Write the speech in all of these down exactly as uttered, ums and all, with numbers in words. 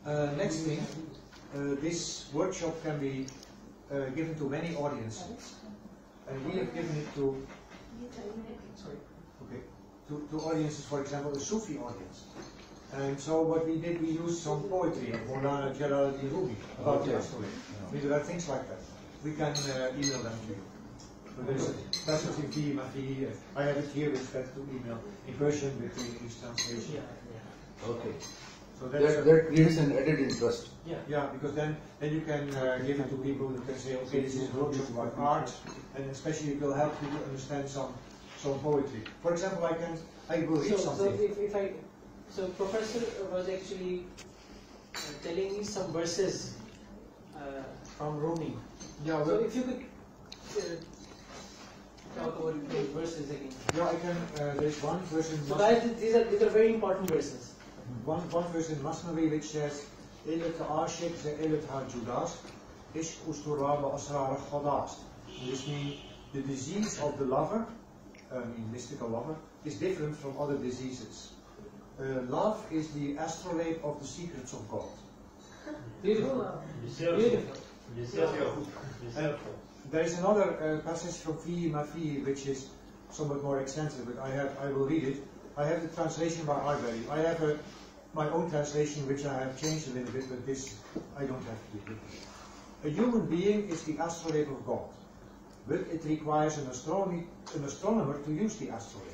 Uh, next thing, uh, this workshop can be uh, given to many audiences, and we have given it to sorry, okay, to, to audiences, for example, a Sufi audience. And so what we did, we used some poetry of Maulana Jalaluddin Rumi about the astrolabe. We do things like that. We can uh, email them to you. So there is a passage in Fi Mafi. I have it here with respect to email in Persian with the English translation. Yeah, yeah. Okay. So that's that, that creates an added interest. Yeah. Yeah, because then then you can uh, give it to people who can say, okay, this is a workshop about art, and especially it will help you to understand some some poetry. For example, I can I will read So, something. so if, if I, so Professor was actually uh, telling me some verses uh, from Rumi. Yeah, So well, if you could uh, talk about those verses again. yeah, I can. Uh, there is one verse in So Mas- guys, these are these are very important verses. one one verse in Masnavi which says, "Ilat aashik ze ilat ha judas, ishq usturaba asrar khadas." This means the disease of the lover, I mean mystical lover, is different from other diseases. Uh, love is the astrolabe of the secrets of God. Beautiful. Beautiful. And there is another uh, passage from Fi Mafi which is somewhat more extensive, but I have I will read it. I have the translation by Arbery. I have a, my own translation which I have changed a little bit, but this I don't have here. A human being is the astrolabe of God, but it requires an, astronomy, an astronomer to use the astrolabe.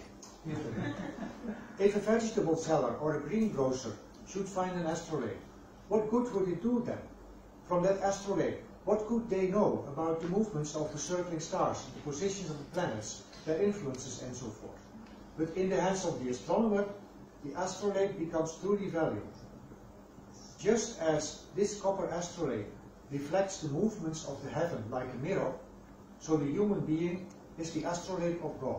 If a vegetable seller or a greengrocer should find an astrolabe, what good would it do them? From that astrolabe, what could they know about the movements of the circling stars, the positions of the planets, their influences and so forth? But in the hands of the astronomer, the astrolabe becomes truly valuable. Just as this copper astrolabe reflects the movements of the heaven like a mirror, so the human being is the astrolabe of God.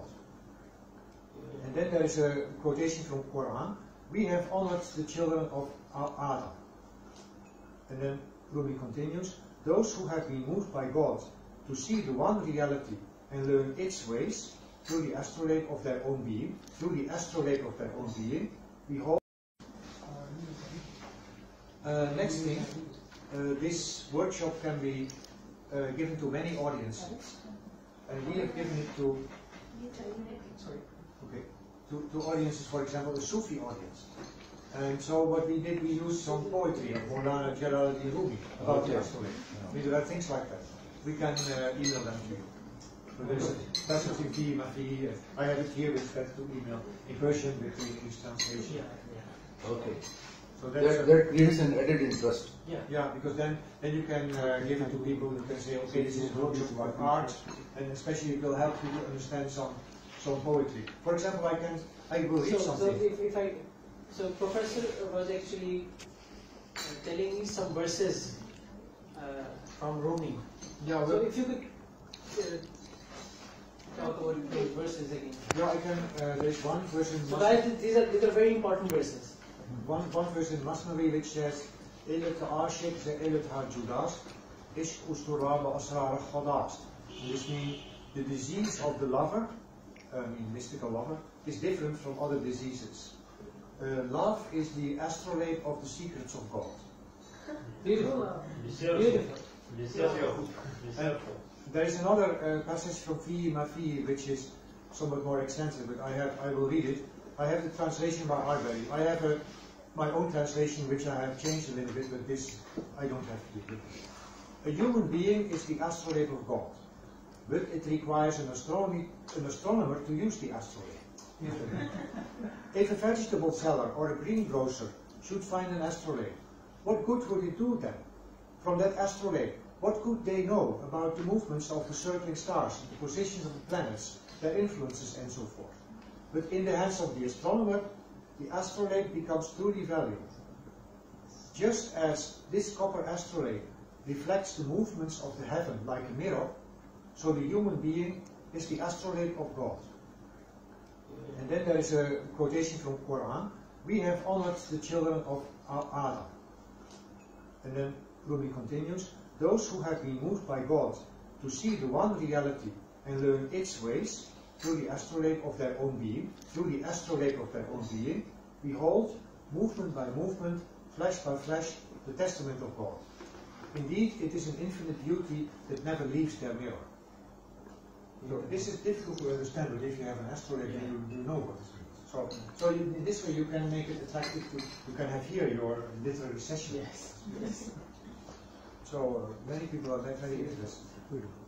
And then there is a quotation from Quran. We have honored the children of Adam. And then Rumi continues, those who have been moved by God to see the one reality and learn its ways through the astrolabe of their own being, through the astrolabe of their own being, we hold. Uh, next thing, uh, this workshop can be uh, given to many audiences, and we have given it to sorry, okay, to, to audiences, for example, a Sufi audience. And so what we did, we used some poetry of Maulana Jalaluddin Rumi about Okay. the astrolabe. We do things like that. We can uh, email them to you. So there is a passage in Fi Mafi. I have it here with respect to email in Persian with the English translation. Yeah, yeah. Okay. So that's That, that creates an added interest. Yeah. yeah, because then then you can uh, give it to people who can say, okay, this is a workshop about art, and especially it will help you to understand some some poetry. For example, I can I will read So, so something. if, if I, so Professor was actually uh, telling me some verses uh, from Rumi. Yeah, So well, if you could uh, talk about those verses again. yeah, I can. Uh, there is one verse in So Mas- guys, these are these are very important verses. one one verse in Masnavi which says, "Ilat aashik ze ilat ha judas, ishq usturaba asrar khadas." This means the disease of the lover, I mean mystical lover, is different from other diseases. Uh, love is the astrolabe of the secrets of God. Beautiful. Beautiful. And there is another uh, passage from Fi Mafi which is somewhat more extensive, but I have I will read it. I have the translation by Arbery. I have a, my own translation which I have changed a little bit, but this I don't have here. A human being is the astrolabe of God, but it requires an, astronomy, an astronomer to use the astrolabe. If a vegetable seller or a greengrocer should find an astrolabe, what good would it do them? From that astrolabe, what could they know about the movements of the circling stars, the positions of the planets, their influences and so forth? But in the hands of the astronomer, the astrolabe becomes truly valuable. Just as this copper astrolabe reflects the movements of the heaven like a mirror, so the human being is the astrolabe of God. And then there is a quotation from Quran. We have honored the children of Adam. And then Rumi continues, those who have been moved by God to see the one reality and learn its ways through the astrolabe of their own being, through the astrolabe of their own being, behold, movement by movement, flash by flash, the testament of God. Indeed, it is an infinite beauty that never leaves their mirror. So this is difficult to understand, but if you have an astrolabe, Yeah. you, you know what it means. So, so you, in this way you can make it attractive to, you can have here your literary session. Yes, yes. So uh, many people are very, very interested.